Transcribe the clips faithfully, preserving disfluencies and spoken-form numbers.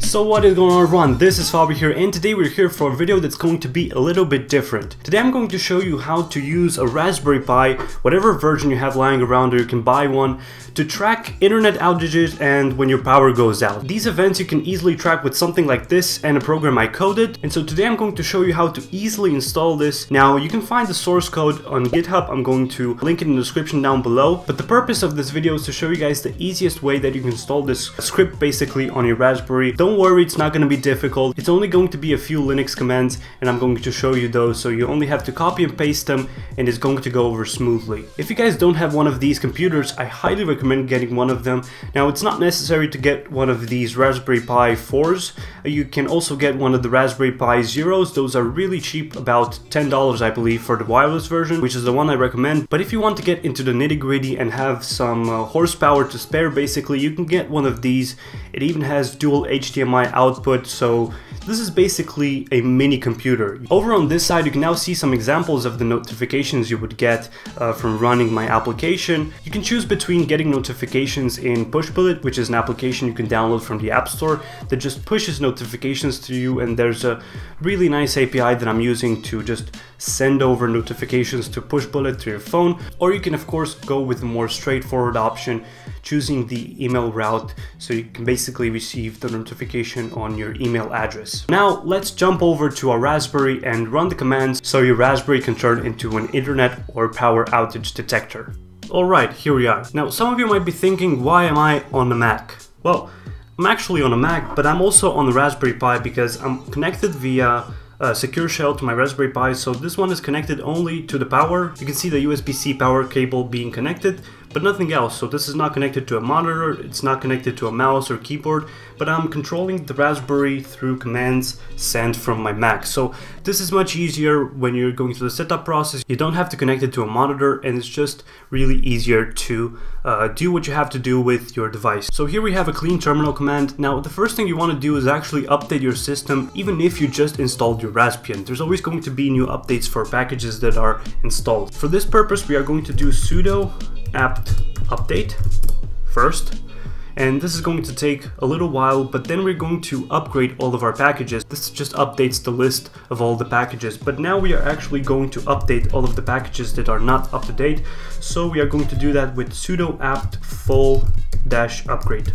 So what is going on, everyone? This is Fabi here, and today we're here for a video that's going to be a little bit different. Today I'm going to show you how to use a Raspberry Pi, whatever version you have lying around or you can buy one, to track internet outages and when your power goes out. These events you can easily track with something like this and a program I coded, and so today I'm going to show you how to easily install this. Now you can find the source code on GitHub. I'm going to link it in the description down below, but the purpose of this video is to show you guys the easiest way that you can install this script basically on your Raspberry. Don't worry, it's not going to be difficult. It's only going to be a few Linux commands, and I'm going to show you those, so you only have to copy and paste them and it's going to go over smoothly. If you guys don't have one of these computers, I highly recommend getting one of them. Now it's not necessary to get one of these Raspberry Pi fours. You can also get one of the Raspberry Pi Zeros. Those are really cheap, about ten dollars I believe for the wireless version, which is the one I recommend. But if you want to get into the nitty-gritty and have some uh, horsepower to spare, basically you can get one of these. It even has dual H D M I output, so this is basically a mini computer. Over on this side you can now see some examples of the notifications you would get uh, from running my application. You can choose between getting notifications in Pushbullet, which is an application you can download from the App Store that just pushes notifications to you, and there's a really nice A P I that I'm using to just send over notifications to Pushbullet to your phone. Or you can of course go with the more straightforward option, choosing the email route, so you can basically receive the notification on your email address. Now let's jump over to our Raspberry and run the commands so your Raspberry can turn into an internet or power outage detector. Alright, here we are. Now some of you might be thinking, why am I on the Mac? Well, I'm actually on a Mac, but I'm also on the Raspberry Pi because I'm connected via a secure shell to my Raspberry Pi. So this one is connected only to the power. You can see the U S B C power cable being connected, but nothing else. So this is not connected to a monitor, it's not connected to a mouse or keyboard, but I'm controlling the Raspberry through commands sent from my Mac. So this is much easier when you're going through the setup process. You don't have to connect it to a monitor, and it's just really easier to uh, do what you have to do with your device. So here we have a clean terminal command. Now the first thing you want to do is actually update your system, even if you just installed your Raspbian. There's always going to be new updates for packages that are installed. For this purpose we are going to do sudo apt update first, and this is going to take a little while, but then we're going to upgrade all of our packages. This just updates the list of all the packages, but now we are actually going to update all of the packages that are not up to date. So we are going to do that with sudo apt full dash upgrade.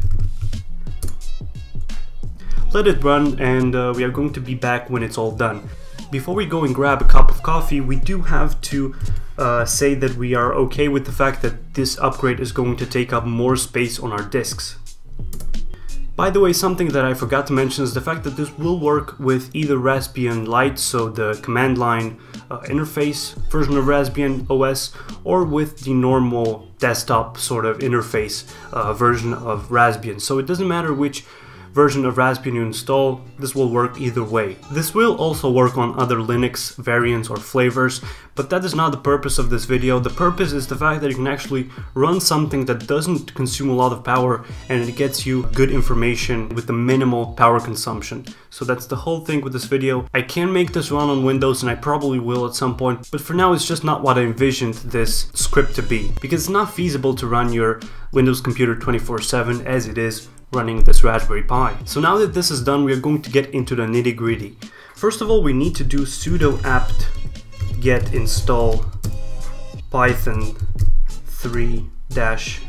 Let it run, and uh, we are going to be back when it's all done. Before we go and grab a cup of coffee, we do have to uh, say that we are okay with the fact that this upgrade is going to take up more space on our disks. By the way, something that I forgot to mention is the fact that this will work with either Raspbian Lite, so the command line uh, interface version of Raspbian O S, or with the normal desktop sort of interface uh, version of Raspbian. So it doesn't matter which version of Raspbian you install, this will work either way. This will also work on other Linux variants or flavors, but that is not the purpose of this video. The purpose is the fact that you can actually run something that doesn't consume a lot of power, and it gets you good information with the minimal power consumption. So that's the whole thing with this video. I can make this run on Windows, and I probably will at some point, but for now it's just not what I envisioned this script to be, because it's not feasible to run your Windows computer twenty-four seven as it is running this Raspberry Pi. So now that this is done, we are going to get into the nitty-gritty. First of all, we need to do sudo apt get install python three dash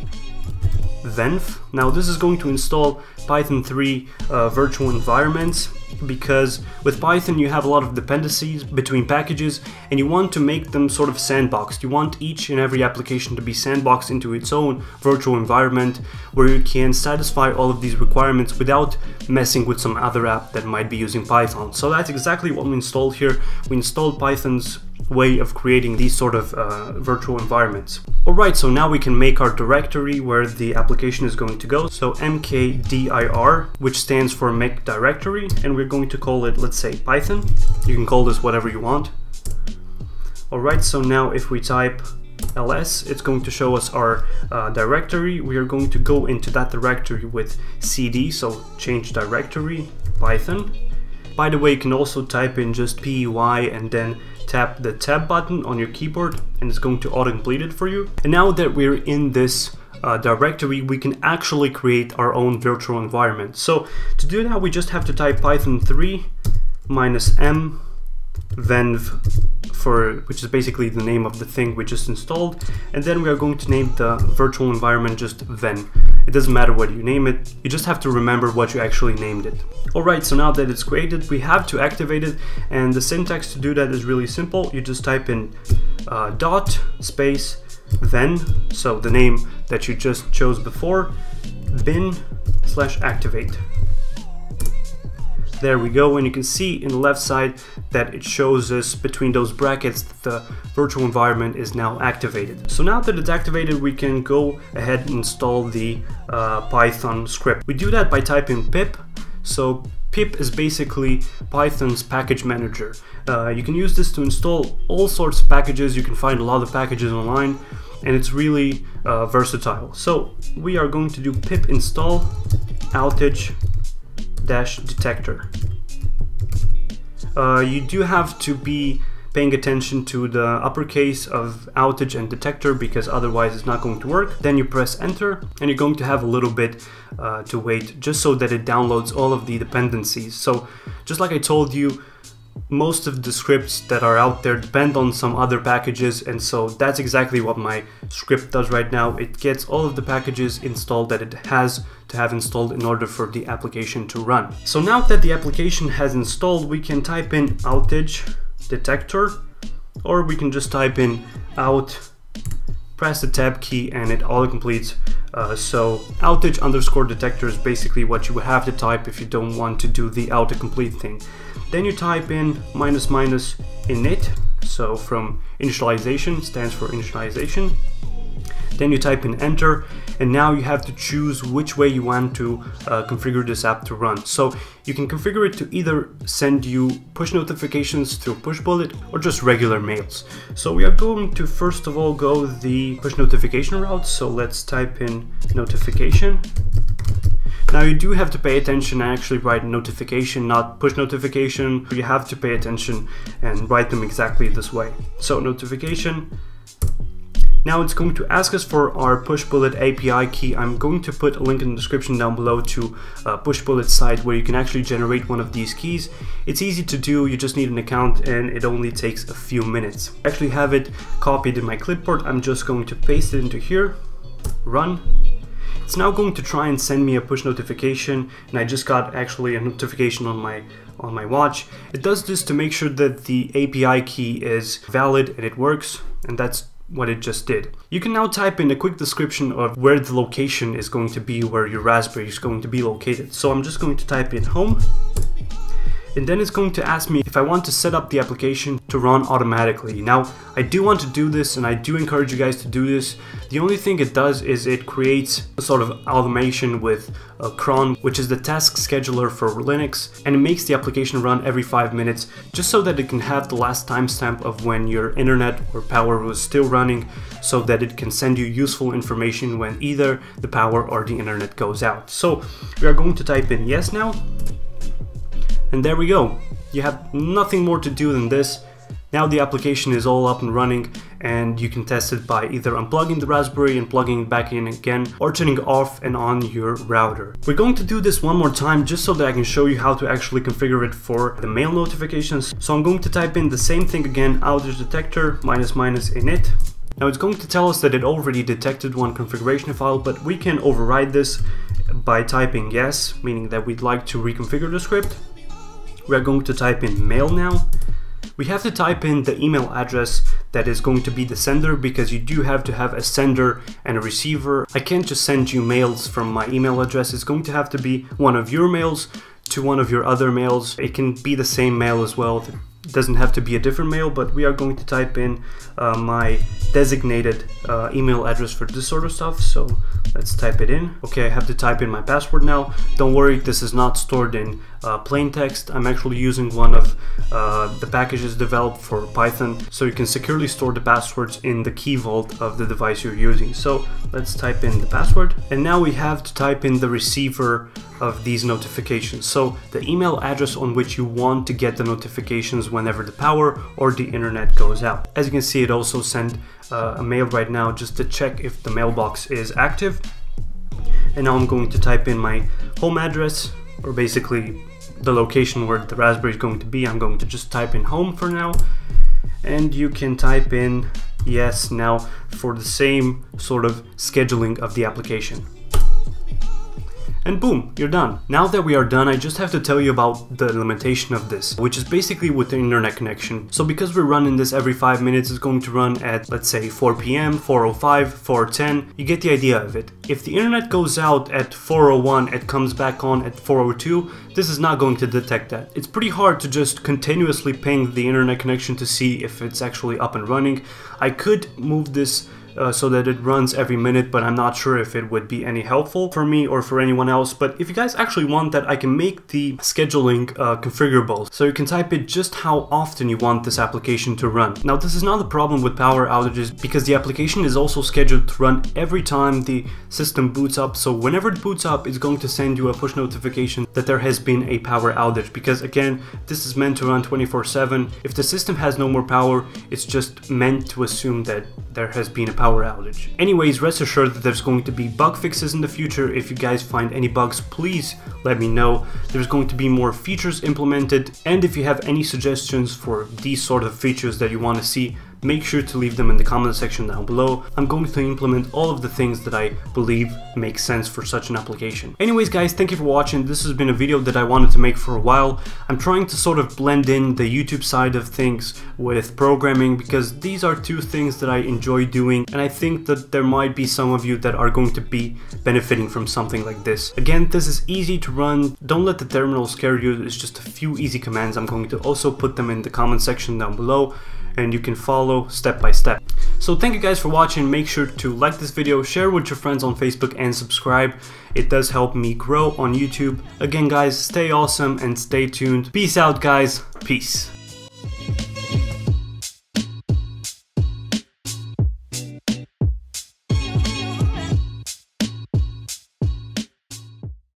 venv. Now this is going to install Python three uh, virtual environments, because with Python you have a lot of dependencies between packages and you want to make them sort of sandboxed. You want each and every application to be sandboxed into its own virtual environment where you can satisfy all of these requirements without messing with some other app that might be using Python. So that's exactly what we installed here. We installed Python's way of creating these sort of uh, virtual environments. Alright, so now we can make our directory where the application is going to go. So mkdir, which stands for make directory, and we're going to call it, let's say, Python. You can call this whatever you want. Alright, so now if we type ls, it's going to show us our uh, directory. We are going to go into that directory with cd, so change directory, Python. By the way, you can also type in just pey and then tap the tab button on your keyboard, and it's going to auto-complete it for you. And now that we're in this uh, directory, we can actually create our own virtual environment. So to do that, we just have to type python three minus m venv, for which is basically the name of the thing we just installed, and then we are going to name the virtual environment just ven. It doesn't matter what you name it, you just have to remember what you actually named it. Alright, so now that it's created, we have to activate it, and the syntax to do that is really simple. You just type in uh, dot space ven, so the name that you just chose before, bin slash activate. There we go, and you can see in the left side that it shows us between those brackets that the virtual environment is now activated. So now that it's activated, we can go ahead and install the uh, Python script. We do that by typing pip. So pip is basically Python's package manager. Uh, you can use this to install all sorts of packages. You can find a lot of packages online, and it's really uh, versatile. So we are going to do pip install outage dash detector. Uh, you do have to be paying attention to the uppercase of outage and detector, because otherwise it's not going to work. Then you press enter, and you're going to have a little bit uh, to wait just so that it downloads all of the dependencies. So just like I told you, most of the scripts that are out there depend on some other packages, and so that's exactly what my script does right now. It gets all of the packages installed that it has to have installed in order for the application to run. So now that the application has installed, we can type in outage detector, or we can just type in out, press the tab key, and it auto completes. Uh, so outage underscore detector is basically what you would have to type if you don't want to do the autocomplete thing. Then you type in minus minus init, so from initialization, stands for initialization. Then you type in enter, and now you have to choose which way you want to uh, configure this app to run. So you can configure it to either send you push notifications through Pushbullet or just regular mails. So we are going to first of all go the push notification route. So let's type in notification. Now you do have to pay attention and actually write notification, not push notification. You have to pay attention and write them exactly this way. So notification. Now it's going to ask us for our Pushbullet A P I key. I'm going to put a link in the description down below to a Pushbullet site where you can actually generate one of these keys. It's easy to do, you just need an account, and it only takes a few minutes. I actually have it copied in my clipboard. I'm just going to paste it into here, run. It's now going to try and send me a push notification, and I just got actually a notification on my on my watch. It does this to make sure that the A P I key is valid and it works, and that's what it just did. You can now type in a quick description of where the location is going to be, where your Raspberry is going to be located. So I'm just going to type in home, and then it's going to ask me if I want to set up the application to run automatically. Now, I do want to do this, and I do encourage you guys to do this. The only thing it does is it creates a sort of automation with uh, cron, which is the task scheduler for Linux, and it makes the application run every five minutes, just so that it can have the last timestamp of when your internet or power was still running, so that it can send you useful information when either the power or the internet goes out. So we are going to type in yes now. And there we go. You have nothing more to do than this. Now the application is all up and running, and you can test it by either unplugging the Raspberry and plugging it back in again, or turning off and on your router. We're going to do this one more time just so that I can show you how to actually configure it for the mail notifications. So I'm going to type in the same thing again, outage detector minus minus init. Now it's going to tell us that it already detected one configuration file, but we can override this by typing yes, meaning that we'd like to reconfigure the script. We're going to type in mail now. We have to type in the email address that is going to be the sender, because you do have to have a sender and a receiver. I can't just send you mails from my email address. It's going to have to be one of your mails to one of your other mails. It can be the same mail as well. It doesn't have to be a different mail, but we are going to type in uh, my designated uh, email address for this sort of stuff. So let's type it in. Okay, I have to type in my password now. Don't worry, this is not stored in uh, plain text. I'm actually using one of uh, the packages developed for Python, so you can securely store the passwords in the key vault of the device you're using. So let's type in the password, and now we have to type in the receiver of these notifications. So the email address on which you want to get the notifications whenever the power or the internet goes out. As you can see, it also sent uh, a mail right now just to check if the mailbox is active. And now I'm going to type in my home address, or basically the location where the Raspberry is going to be. I'm going to just type in home for now, and you can type in yes now for the same sort of scheduling of the application. And boom, you're done. Now that we are done, I just have to tell you about the limitation of this, which is basically with the internet connection. So because we're running this every five minutes, it's going to run at, let's say, four P M, four oh five, four ten. You get the idea of it. If the internet goes out at four oh one, it comes back on at four oh two, this is not going to detect that. It's pretty hard to just continuously ping the internet connection to see if it's actually up and running. I could move this Uh, so that it runs every minute, but I'm not sure if it would be any helpful for me or for anyone else. But if you guys actually want that, I can make the scheduling uh, configurable, so you can type it just how often you want this application to run. Now this is not a problem with power outages, because the application is also scheduled to run every time the system boots up. So whenever it boots up, it's going to send you a push notification that there has been a power outage, because again, this is meant to run twenty-four seven. If the system has no more power, it's just meant to assume that there has been a power outage. Anyways, rest assured that there's going to be bug fixes in the future. If you guys find any bugs, please let me know. There's going to be more features implemented, and if you have any suggestions for these sort of features that you want to see, make sure to leave them in the comment section down below. I'm going to implement all of the things that I believe make sense for such an application. Anyways guys, thank you for watching. This has been a video that I wanted to make for a while. I'm trying to sort of blend in the YouTube side of things with programming, because these are two things that I enjoy doing, and I think that there might be some of you that are going to be benefiting from something like this. Again, this is easy to run. Don't let the terminal scare you. It's just a few easy commands. I'm going to also put them in the comment section down below, and you can follow step by step. So thank you guys for watching. Make sure to like this video, share with your friends on Facebook, and subscribe. It does help me grow on YouTube. Again guys, stay awesome and stay tuned. Peace out guys. Peace.